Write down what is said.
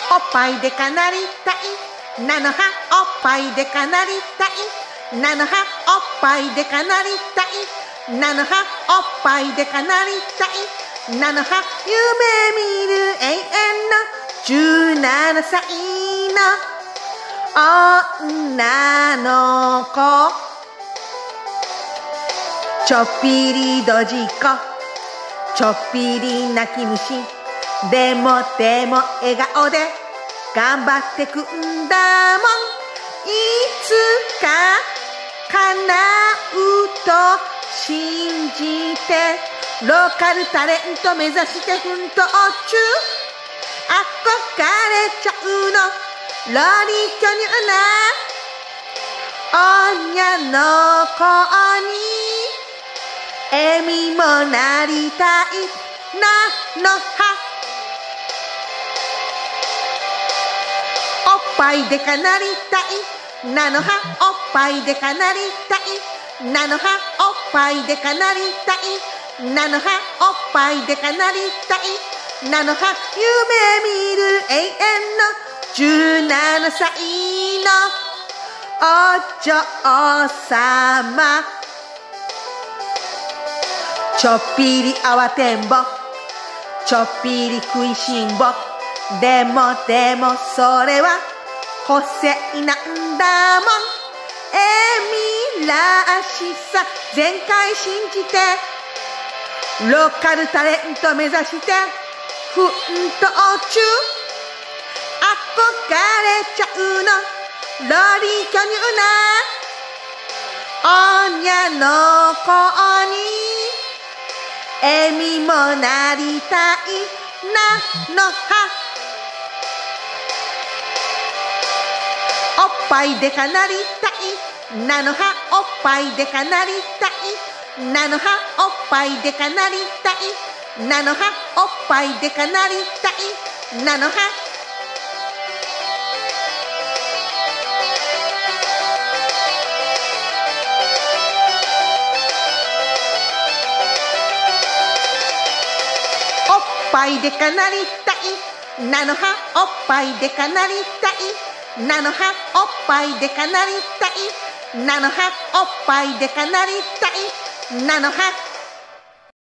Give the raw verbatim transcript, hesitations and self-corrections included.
おっぱいでかなりたい菜の葉おっぱいでかなりたい菜の葉おっぱいでかなりたい菜の葉おっぱいでかなりたい菜の葉夢見る永遠のじゅうななさいの女の子ちょっぴりドジっ子ちょっぴり泣き虫でもでも笑顔で頑張ってくんだもんいつか叶うと信じてローカルタレント目指して奮闘中憧れちゃうのロリ巨乳な女の子にエミもなりたい菜の葉おっぱいでかなりたい菜の葉おっぱいでかなりたい菜の葉おっぱいでかなりたい菜の葉おっぱいでかなりたい菜の葉夢見る永遠のじゅうななさいのお嬢様ちょっぴり慌てんぼちょっぴり食いしん坊でもでもそれは個性なんだもんエミらしさ全開信じてローカルタレント目指して奮闘中憧れちゃうのロリ巨乳な女の子にエミもなりたい菜の葉おっぱいでかなりたい菜の葉おっぱいでかなりたい菜の葉おっぱいでかなりたい菜の葉おっぱいでかなりたい菜の葉おっぱいでかなりたい菜の葉おっぱいでかなりたい菜の葉おっぱいでかなりたい菜の葉おっぱいでかなりたい菜の葉